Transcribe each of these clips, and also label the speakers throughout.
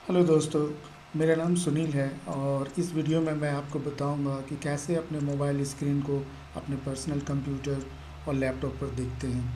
Speaker 1: Hello दोस्तों, मेरा नाम सुनील है और इस वीडियो में मैं आपको बताऊंगा कि कैसे अपने मोबाइल स्क्रीन को अपने पर्सनल कंप्यूटर और लैपटॉप पर देखते हैं।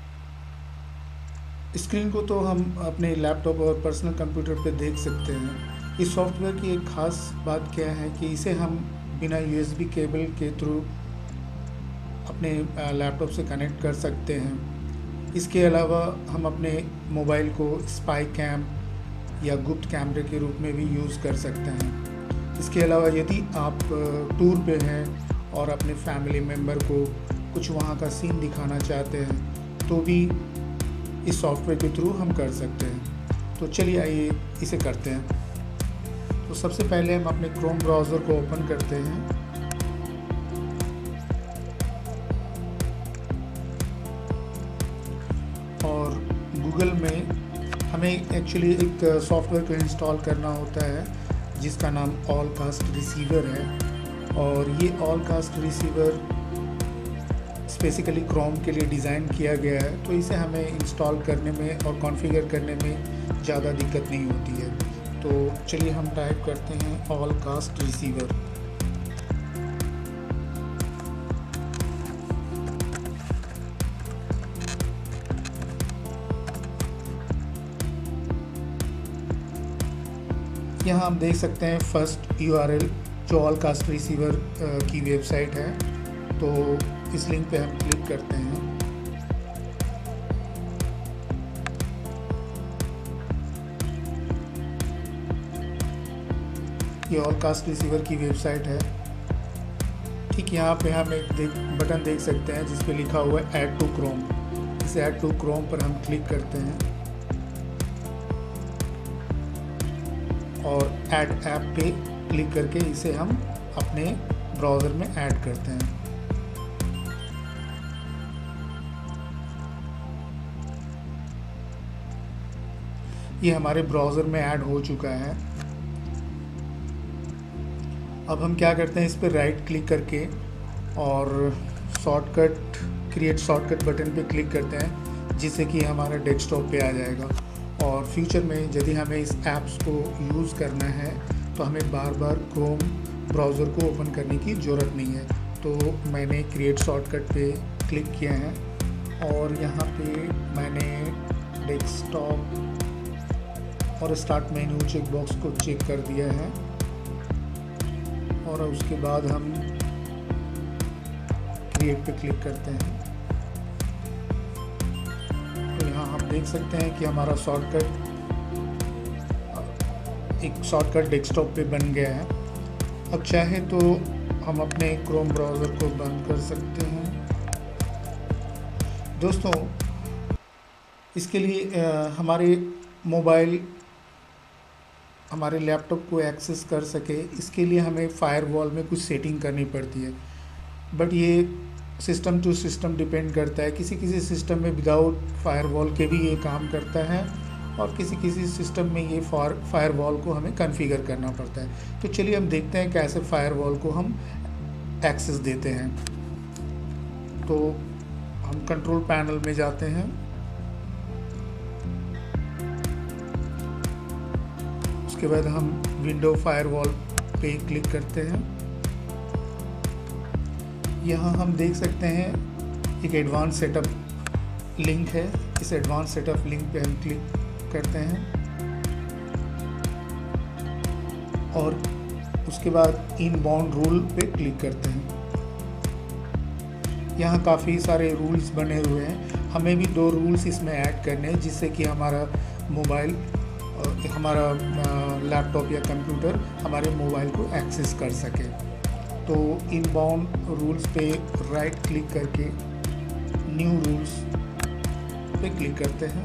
Speaker 1: स्क्रीन को तो हम अपने लैपटॉप और पर्सनल कंप्यूटर पर देख सकते हैं। इस सॉफ्टवेयर की एक ख़ास बात क्या है कि इसे हम बिना यूएसबी केबल के थ्रू अपने लैपटॉप से कनेक्ट कर सकते हैं। इसके अलावा हम अपने मोबाइल को स्पाई कैम या गुप्त कैमरे के रूप में भी यूज़ कर सकते हैं। इसके अलावा यदि आप टूर पे हैं और अपने फैमिली मेम्बर को कुछ वहाँ का सीन दिखाना चाहते हैं तो भी इस सॉफ्टवेयर के थ्रू हम कर सकते हैं। तो चलिए आइए इसे करते हैं। तो सबसे पहले हम अपने क्रोम ब्राउज़र को ओपन करते हैं और गूगल में हमें एक्चुअली एक सॉफ्टवेयर को इंस्टॉल करना होता है जिसका नाम ऑल कास्ट रिसीवर है। और ये AllCast receiver specifically Chrome के लिए डिज़ाइन किया गया है, तो इसे हमें इंस्टॉल करने में और कॉन्फ़िगर करने में ज़्यादा दिक्कत नहीं होती है। तो चलिए हम टाइप करते हैं ऑल कास्ट रिसीवर। यहाँ हम देख सकते हैं फर्स्ट यूआरएल जो ऑल कास्ट रिसीवर की वेबसाइट है। तो इस लिंक पे हम क्लिक करते हैं। ये ऑल कास्ट रिसीवर की वेबसाइट है। ठीक यहाँ पे हम एक बटन देख सकते हैं जिस पे लिखा हुआ है ऐड टू क्रोम। इस ऐड टू क्रोम पर हम क्लिक करते हैं और ऐड ऐप पे क्लिक करके इसे हम अपने ब्राउज़र में ऐड करते हैं। ये हमारे ब्राउज़र में ऐड हो चुका है। अब हम क्या करते हैं, इस पर राइट क्लिक करके और शॉर्टकट क्रिएट शॉर्टकट बटन पे क्लिक करते हैं जिससे कि हमारा डेस्कटॉप पे आ जाएगा। और फ्यूचर में यदि हमें इस ऐप्स को यूज़ करना है तो हमें बार बार क्रोम ब्राउज़र को ओपन करने की ज़रूरत नहीं है। तो मैंने क्रिएट शॉर्टकट पे क्लिक किया है और यहाँ पे मैंने डेस्कटॉप और स्टार्ट मेन्यू चेक बॉक्स को चेक कर दिया है। और उसके बाद हम क्रिएट पे क्लिक करते हैं। तो यहाँ हम देख सकते हैं कि हमारा एक शॉर्टकट डेस्कटॉप पे बन गया है। अब चाहे तो हम अपने क्रोम ब्राउज़र को बंद कर सकते हैं। दोस्तों, इसके लिए हमारे मोबाइल हमारे लैपटॉप को एक्सेस कर सके, इसके लिए हमें फायरवॉल में कुछ सेटिंग करनी पड़ती है। बट ये सिस्टम टू सिस्टम डिपेंड करता है। किसी किसी सिस्टम में विदाउट फायरवॉल के भी ये काम करता है और किसी किसी सिस्टम में ये फायरवॉल को हमें कॉन्फ़िगर करना पड़ता है। तो चलिए हम देखते हैं कैसे फायरवॉल को हम एक्सेस देते हैं। तो हम कंट्रोल पैनल में जाते हैं। उसके बाद हम विंडो फायरवॉल पे क्लिक करते हैं। यहाँ हम देख सकते हैं एक एडवांस सेटअप लिंक है। इस एडवांस सेटअप लिंक पे हम क्लिक करते हैं और उसके बाद इनबाउंड रूल पे क्लिक करते हैं। यहाँ काफ़ी सारे रूल्स बने हुए हैं। हमें भी 2 रूल्स इसमें ऐड करने हैं जिससे कि हमारा मोबाइल हमारा लैपटॉप या कंप्यूटर हमारे मोबाइल को एक्सेस कर सके। तो इनबाउंड रूल्स पे राइट क्लिक करके न्यू रूल्स पे क्लिक करते हैं।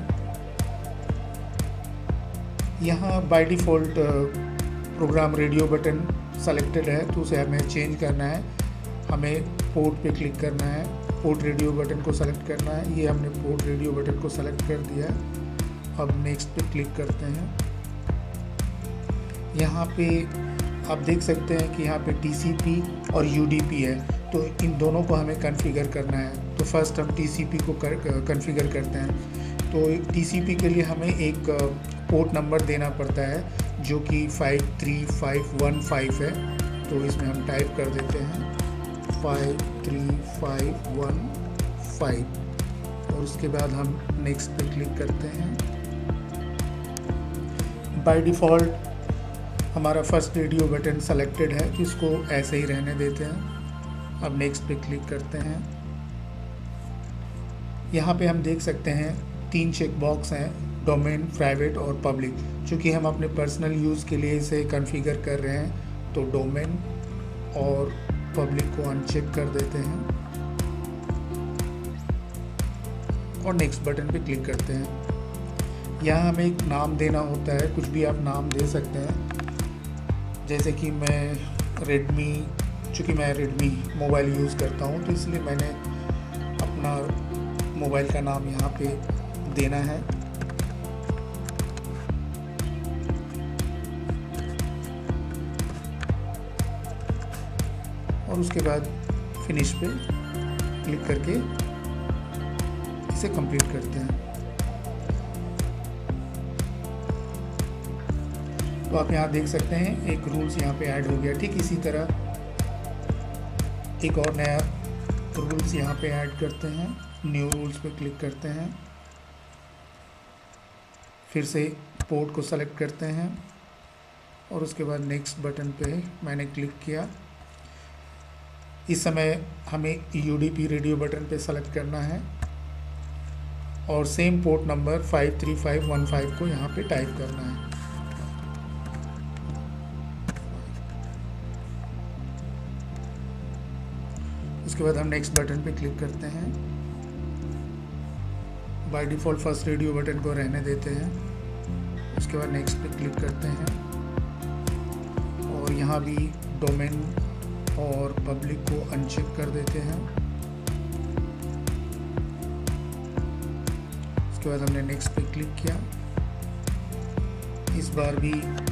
Speaker 1: यहाँ by default program radio button selected है, तो उसे हमें चेंज करना है। हमें पोर्ट पे क्लिक करना है, पोर्ट रेडियो बटन को सेलेक्ट करना है। ये हमने पोर्ट रेडियो बटन को सेलेक्ट कर दिया है। अब नेक्स्ट पे क्लिक करते हैं। यहाँ पे आप देख सकते हैं कि यहाँ पे TCP और UDP है, तो इन दोनों को हमें कॉन्फ़िगर करना है। तो फर्स्ट हम TCP को कॉन्फ़िगर करते हैं। तो TCP के लिए हमें एक पोर्ट नंबर देना पड़ता है जो कि 53515 है। तो इसमें हम टाइप कर देते हैं 53515 और उसके बाद हम नेक्स्ट पे क्लिक करते हैं। बाय डिफ़ॉल्ट हमारा फर्स्ट रेडियो बटन सेलेक्टेड है तो इसको ऐसे ही रहने देते हैं। अब नेक्स्ट पे क्लिक करते हैं। यहाँ पे हम देख सकते हैं 3 चेक बॉक्स हैं, डोमेन, प्राइवेट और पब्लिक। चूँकि हम अपने पर्सनल यूज़ के लिए इसे कॉन्फ़िगर कर रहे हैं तो डोमेन और पब्लिक को अनचेक कर देते हैं और नेक्स्ट बटन पे क्लिक करते हैं। यहाँ हमें एक नाम देना होता है, कुछ भी आप नाम दे सकते हैं। जैसे कि चूँकि मैं रेडमी मोबाइल यूज़ करता हूँ तो इसलिए मैंने अपना मोबाइल का नाम यहाँ पे देना है। और उसके बाद फिनिश पे क्लिक करके इसे कंप्लीट करते हैं। तो आप यहाँ देख सकते हैं एक रूल्स यहाँ पे ऐड हो गया। ठीक इसी तरह एक और नया रूल्स यहाँ पे ऐड करते हैं। न्यू रूल्स पे क्लिक करते हैं, फिर से पोर्ट को सेलेक्ट करते हैं और उसके बाद नेक्स्ट बटन पे मैंने क्लिक किया। इस समय हमें UDP रेडियो बटन पे सेलेक्ट करना है और सेम पोर्ट नंबर 53515 को यहाँ पे टाइप करना है। उसके बाद हम नेक्स्ट बटन पे क्लिक करते हैं। By default first radio button को रहने देते हैं। उसके बाद नेक्स्ट पे क्लिक करते हैं और यहाँ भी डोमेन और पब्लिक को अनचेक कर देते हैं। उसके बाद हमने नेक्स्ट पे क्लिक किया। इस बार भी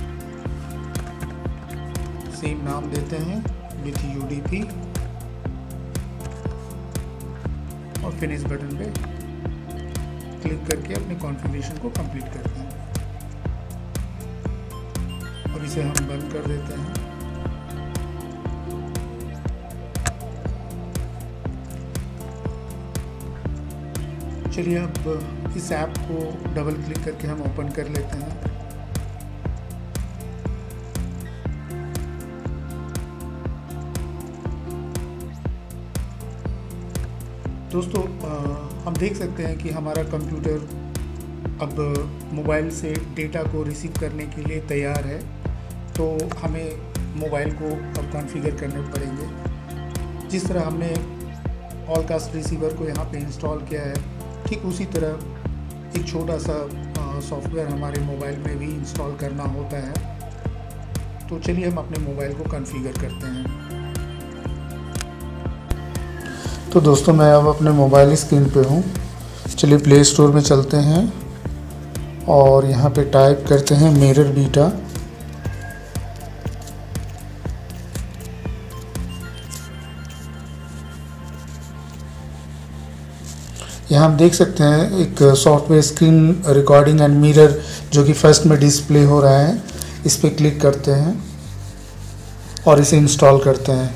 Speaker 1: सेम नाम देते हैं विथ UDP और फिनिश बटन पे क्लिक करके अपने कॉन्फ़िगरेशन को कंप्लीट करते हैं और इसे हम बंद कर देते हैं। चलिए अब इस ऐप को डबल क्लिक करके हम ओपन कर लेते हैं। दोस्तों हम देख सकते हैं कि हमारा कंप्यूटर अब मोबाइल से डेटा को रिसीव करने के लिए तैयार है। तो हमें मोबाइल को अब कॉन्फ़िगर करने पड़ेंगे। जिस तरह हमने ऑलकास्ट रिसीवर को यहाँ पे इंस्टॉल किया है, ठीक उसी तरह एक छोटा सा सॉफ्टवेयर हमारे मोबाइल में भी इंस्टॉल करना होता है। तो चलिए हम अपने मोबाइल को कॉन्फ़िगर करते हैं। तो दोस्तों मैं अब अपने मोबाइल स्क्रीन पे हूँ। चलिए प्ले स्टोर में चलते हैं और यहाँ पे टाइप करते हैं मिरर बीटा। यहाँ हम देख सकते हैं एक software screen recording and mirror जो कि फर्स्ट में डिस्प्ले हो रहा है। इस पर क्लिक करते हैं और इसे इंस्टॉल करते हैं।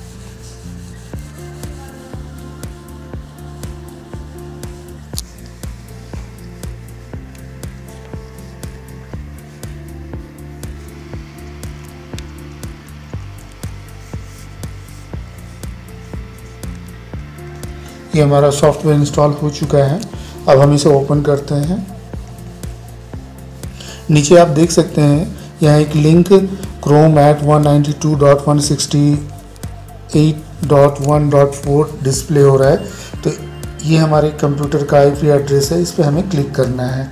Speaker 1: ये हमारा सॉफ्टवेयर इंस्टॉल हो चुका है। अब हम इसे ओपन करते हैं। नीचे आप देख सकते हैं यहाँ एक लिंक क्रोम @ 192.168.1.4 डिस्प्ले हो रहा है। तो ये हमारे कंप्यूटर का IP एड्रेस है। इस पर हमें क्लिक करना है।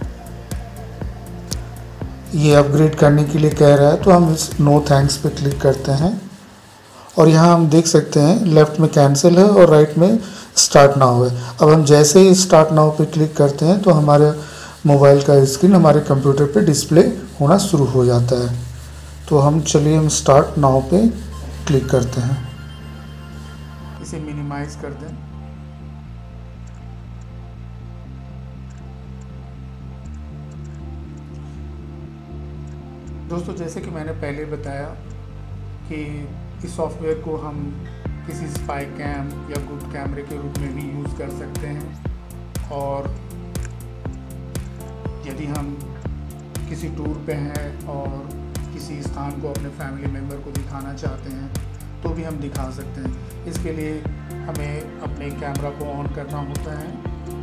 Speaker 1: ये अपग्रेड करने के लिए कह रहा है तो हम इस नो थैंक्स पे क्लिक करते हैं और यहाँ हम देख सकते हैं लेफ़्ट में कैंसिल है और राइट में स्टार्ट नाउ है। अब हम जैसे ही स्टार्ट नाउ पे क्लिक करते हैं तो हमारे मोबाइल का स्क्रीन हमारे कंप्यूटर पे डिस्प्ले होना शुरू हो जाता है। तो हम स्टार्ट नाउ पे क्लिक करते हैं। इसे मिनिमाइज कर दें। दोस्तों, जैसे कि मैंने पहले बताया कि इस सॉफ्टवेयर को हम किसी स्पाई कैम या गुड कैमरे के रूप में भी यूज़ कर सकते हैं। और यदि हम किसी टूर पे हैं और किसी स्थान को अपने फैमिली मेम्बर को दिखाना चाहते हैं तो भी हम दिखा सकते हैं। इसके लिए हमें अपने कैमरा को ऑन करना होता है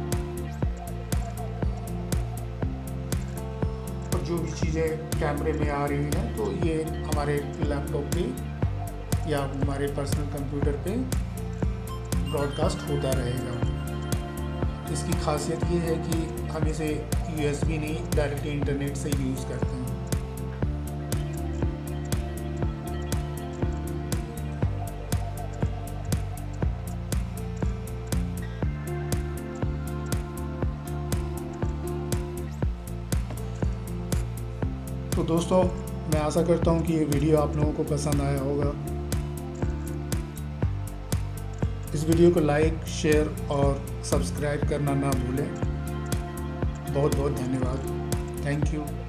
Speaker 1: और जो भी चीज़ें कैमरे में आ रही हैं तो ये हमारे लैपटॉप पे या हमारे पर्सनल कंप्यूटर पे ब्रॉडकास्ट होता रहेगा। इसकी खासियत ये है कि हम इसे USB नहीं, डायरेक्टली इंटरनेट से यूज़ करते हैं। तो दोस्तों, मैं आशा करता हूँ कि ये वीडियो आप लोगों को पसंद आया होगा। इस वीडियो को लाइक, शेयर और सब्सक्राइब करना ना भूलें। बहुत बहुत धन्यवाद। Thank you.